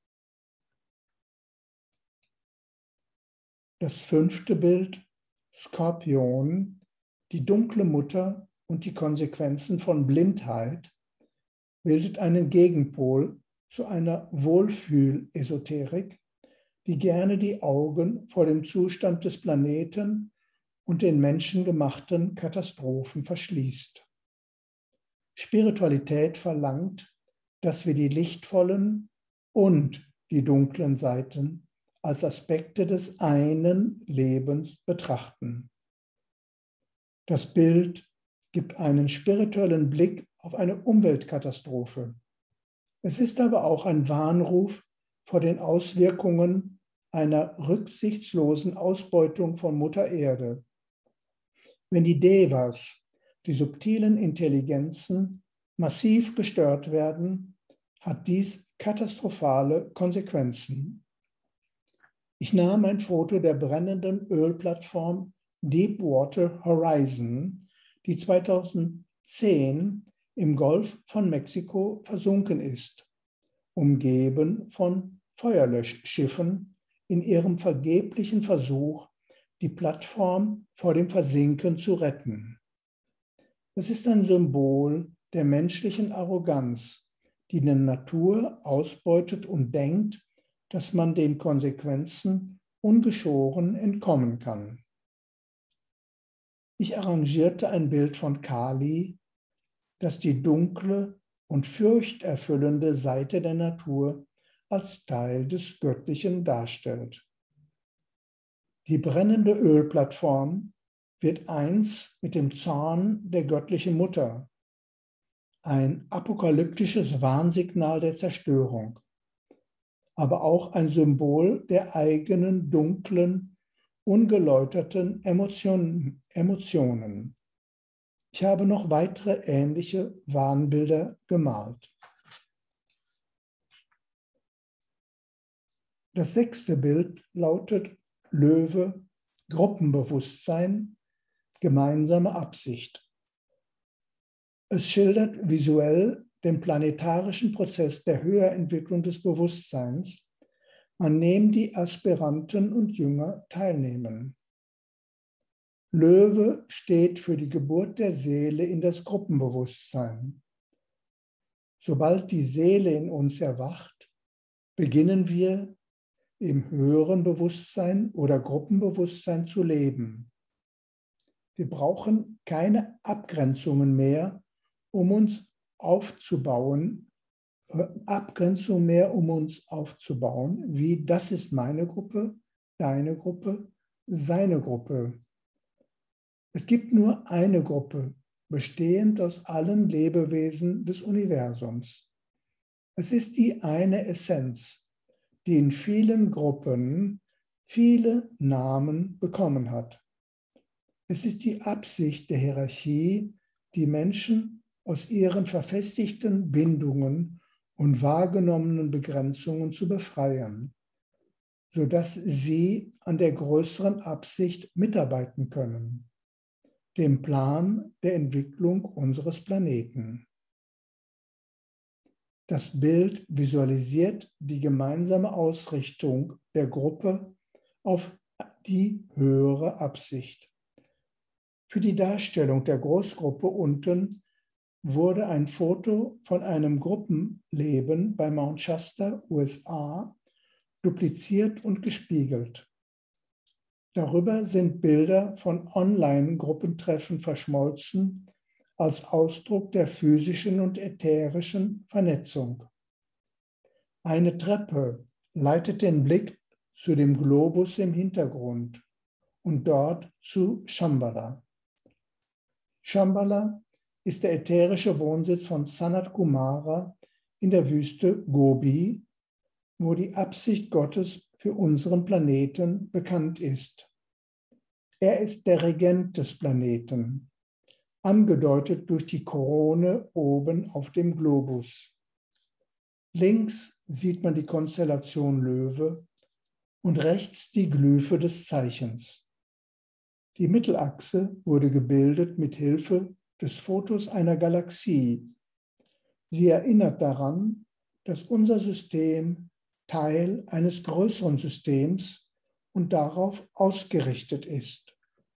Das fünfte Bild, Skorpion, die dunkle Mutter und die Konsequenzen von Blindheit, bildet einen Gegenpol zu einer Wohlfühl-Esoterik, die gerne die Augen vor dem Zustand des Planeten und den menschengemachten Katastrophen verschließt. Spiritualität verlangt, dass wir die lichtvollen und die dunklen Seiten als Aspekte des einen Lebens betrachten. Das Bild gibt einen spirituellen Blick auf eine Umweltkatastrophe. Es ist aber auch ein Warnruf vor den Auswirkungen einer rücksichtslosen Ausbeutung von Mutter Erde. Wenn die Devas, die subtilen Intelligenzen, massiv gestört werden, hat dies katastrophale Konsequenzen. Ich nahm ein Foto der brennenden Ölplattform Deepwater Horizon, die zweitausendzehn im Golf von Mexiko versunken ist, umgeben von Feuerlöschschiffen in ihrem vergeblichen Versuch, die Plattform vor dem Versinken zu retten. Es ist ein Symbol der menschlichen Arroganz, die die Natur ausbeutet und denkt, dass man den Konsequenzen ungeschoren entkommen kann. Ich arrangierte ein Bild von Kali, das die dunkle und furchterfüllende Seite der Natur als Teil des Göttlichen darstellt. Die brennende Ölplattform wird eins mit dem Zorn der göttlichen Mutter, ein apokalyptisches Warnsignal der Zerstörung, aber auch ein Symbol der eigenen dunklen, ungeläuterten Emotionen. Emotionen. Ich habe noch weitere ähnliche Wahnbilder gemalt. Das sechste Bild lautet Löwe, Gruppenbewusstsein, gemeinsame Absicht. Es schildert visuell den planetarischen Prozess der Höherentwicklung des Bewusstseins, an dem die Aspiranten und Jünger teilnehmen. Löwe steht für die Geburt der Seele in das Gruppenbewusstsein. Sobald die Seele in uns erwacht, beginnen wir im höheren Bewusstsein oder Gruppenbewusstsein zu leben. Wir brauchen keine Abgrenzungen mehr, um uns aufzubauen, Abgrenzung mehr, um uns aufzubauen, wie das ist meine Gruppe, deine Gruppe, seine Gruppe. Es gibt nur eine Gruppe, bestehend aus allen Lebewesen des Universums. Es ist die eine Essenz, die in vielen Gruppen viele Namen bekommen hat. Es ist die Absicht der Hierarchie, die Menschen aus ihren verfestigten Bindungen und wahrgenommenen Begrenzungen zu befreien, sodass sie an der größeren Absicht mitarbeiten können, dem Plan der Entwicklung unseres Planeten. Das Bild visualisiert die gemeinsame Ausrichtung der Gruppe auf die höhere Absicht. Für die Darstellung der Großgruppe unten wurde ein Foto von einem Gruppenleben bei Mount Shasta, U S A, dupliziert und gespiegelt. Darüber sind Bilder von Online-Gruppentreffen verschmolzen als Ausdruck der physischen und ätherischen Vernetzung. Eine Treppe leitet den Blick zu dem Globus im Hintergrund und dort zu Shambhala. Shambhala ist der ätherische Wohnsitz von Sanat Kumara in der Wüste Gobi, wo die Absicht Gottes für unseren Planeten bekannt ist. Er ist der Regent des Planeten, angedeutet durch die Krone oben auf dem Globus. Links sieht man die Konstellation Löwe und rechts die Glyphe des Zeichens. Die Mittelachse wurde gebildet mit Hilfe des Fotos einer Galaxie. Sie erinnert daran, dass unser System Teil eines größeren Systems und darauf ausgerichtet ist.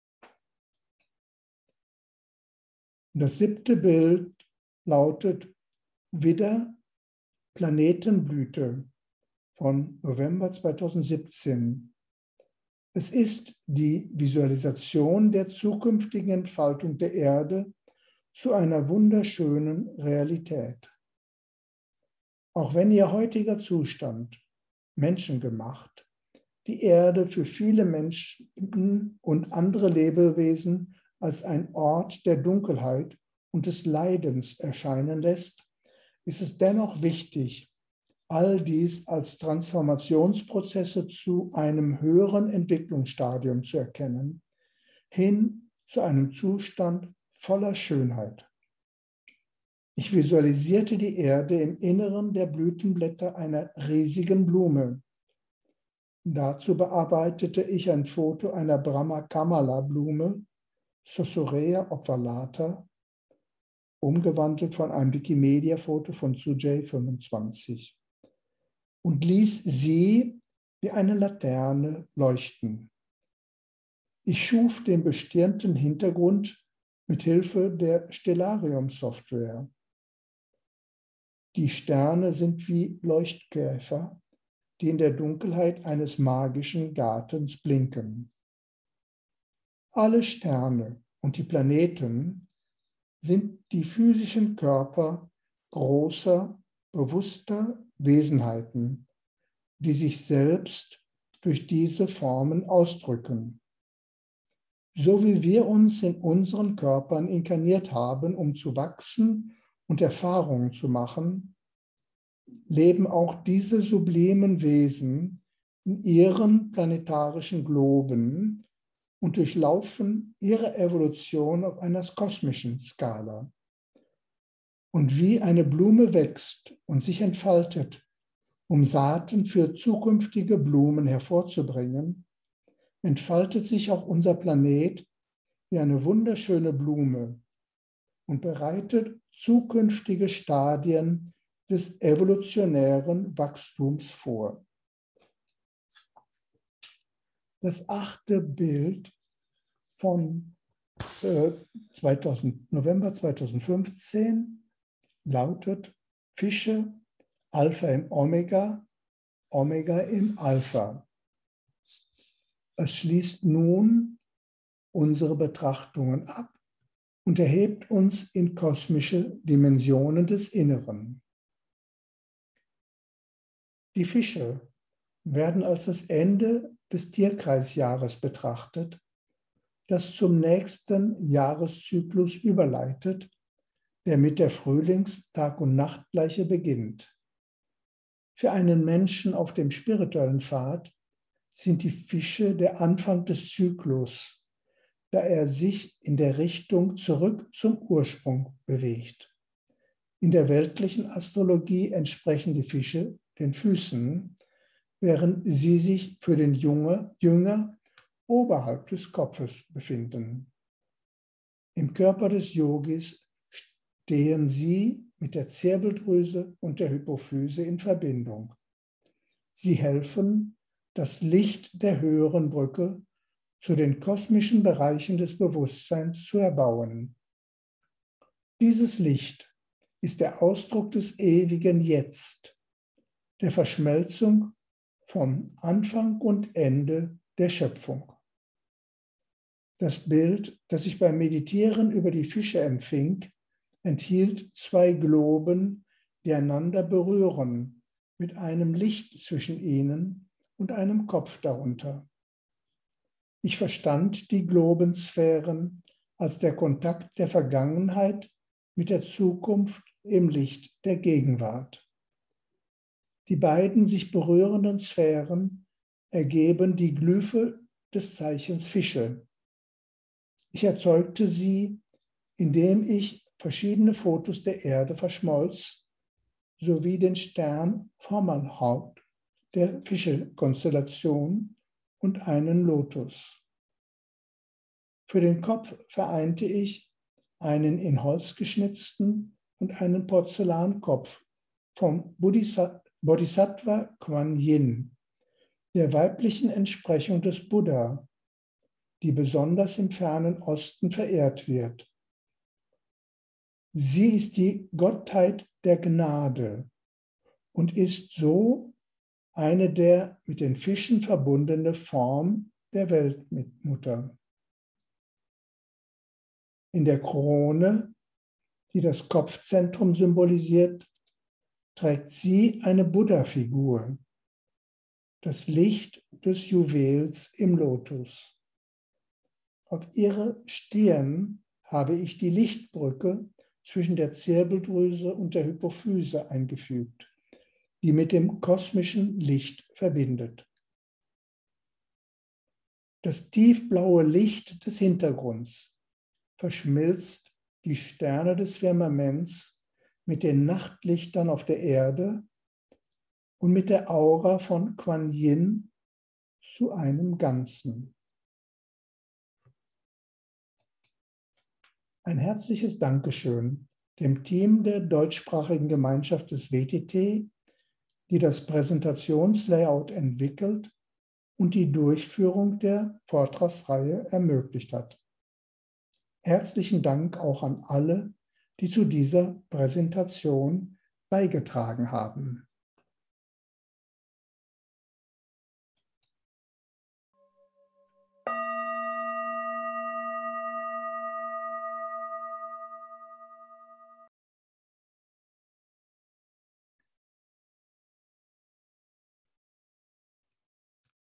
Das siebte Bild lautet Widder, Planetenblüte von November zweitausendsiebzehn. Es ist die Visualisation der zukünftigen Entfaltung der Erde zu einer wunderschönen Realität. Auch wenn ihr heutiger Zustand, menschengemacht, die Erde für viele Menschen und andere Lebewesen als ein Ort der Dunkelheit und des Leidens erscheinen lässt, ist es dennoch wichtig, all dies als Transformationsprozesse zu einem höheren Entwicklungsstadium zu erkennen, hin zu einem Zustand voller Schönheit. Ich visualisierte die Erde im Inneren der Blütenblätter einer riesigen Blume. Dazu bearbeitete ich ein Foto einer Brahma-Kamala-Blume, Sosorea obvalata, umgewandelt von einem Wikimedia-Foto von Sujay fünfundzwanzig, und ließ sie wie eine Laterne leuchten. Ich schuf den bestirnten Hintergrund mit Hilfe der Stellarium-Software. Die Sterne sind wie Leuchtkäfer, die in der Dunkelheit eines magischen Gartens blinken. Alle Sterne und die Planeten sind die physischen Körper großer, bewusster Wesenheiten, die sich selbst durch diese Formen ausdrücken. So wie wir uns in unseren Körpern inkarniert haben, um zu wachsen und Erfahrungen zu machen, leben auch diese sublimen Wesen in ihren planetarischen Globen und durchlaufen ihre Evolution auf einer kosmischen Skala. Und wie eine Blume wächst und sich entfaltet, um Saaten für zukünftige Blumen hervorzubringen, entfaltet sich auch unser Planet wie eine wunderschöne Blume und bereitet zukünftige Stadien des evolutionären Wachstums vor. Das achte Bild von äh, zweitausend, November zweitausendfünfzehn lautet Fische, Alpha im Omega, Omega im Alpha. Es schließt nun unsere Betrachtungen ab und erhebt uns in kosmische Dimensionen des Inneren. Die Fische werden als das Ende des Tierkreisjahres betrachtet, das zum nächsten Jahreszyklus überleitet, der mit der Frühlings-Tag- und Nachtgleiche beginnt. Für einen Menschen auf dem spirituellen Pfad sind die Fische der Anfang des Zyklus, da er sich in der Richtung zurück zum Ursprung bewegt. In der weltlichen Astrologie entsprechen die Fische den Füßen, während sie sich für den Junge, Jünger oberhalb des Kopfes befinden. Im Körper des Yogis stehen sie mit der Zirbeldrüse und der Hypophyse in Verbindung. Sie helfen, das Licht der höheren Brücke zu den kosmischen Bereichen des Bewusstseins zu erbauen. Dieses Licht ist der Ausdruck des ewigen Jetzt, der Verschmelzung vom Anfang und Ende der Schöpfung. Das Bild, das ich beim Meditieren über die Fische empfing, enthielt zwei Globen, die einander berühren, mit einem Licht zwischen ihnen und einem Kopf darunter. Ich verstand die Globensphären als der Kontakt der Vergangenheit mit der Zukunft im Licht der Gegenwart. Die beiden sich berührenden Sphären ergeben die Glyphe des Zeichens Fische. Ich erzeugte sie, indem ich verschiedene Fotos der Erde verschmolz, sowie den Stern Fomalhaut der Fische-Konstellation und einen Lotus. Für den Kopf vereinte ich einen in Holz geschnitzten und einen Porzellankopf vom Bodhisattva Kuan Yin, der weiblichen Entsprechung des Buddha, die besonders im fernen Osten verehrt wird. Sie ist die Gottheit der Gnade und ist so eine der mit den Fischen verbundene Form der Weltmutter. In der Krone, die das Kopfzentrum symbolisiert, trägt sie eine Buddha-Figur, das Licht des Juwels im Lotus. Auf ihre Stirn habe ich die Lichtbrücke zwischen der Zirbeldrüse und der Hypophyse eingefügt, die mit dem kosmischen Licht verbindet. Das tiefblaue Licht des Hintergrunds verschmilzt die Sterne des Firmaments mit den Nachtlichtern auf der Erde und mit der Aura von Kuan Yin zu einem Ganzen. Ein herzliches Dankeschön dem Team der deutschsprachigen Gemeinschaft des W T T, die das Präsentationslayout entwickelt und die Durchführung der Vortragsreihe ermöglicht hat. Herzlichen Dank auch an alle, die zu dieser Präsentation beigetragen haben.